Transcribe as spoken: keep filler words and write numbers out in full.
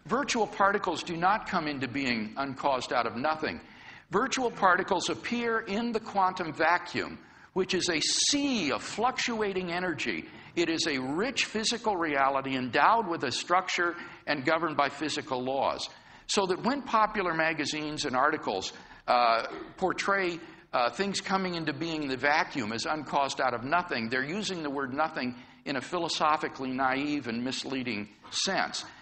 virtual particles do not come into being uncaused out of nothing. Virtual particles appear in the quantum vacuum, which is a sea of fluctuating energy. It is a rich physical reality endowed with a structure and governed by physical laws. So that when popular magazines and articles uh, portray uh, things coming into being in the vacuum as uncaused out of nothing, they're using the word nothing in a philosophically naive and misleading sense.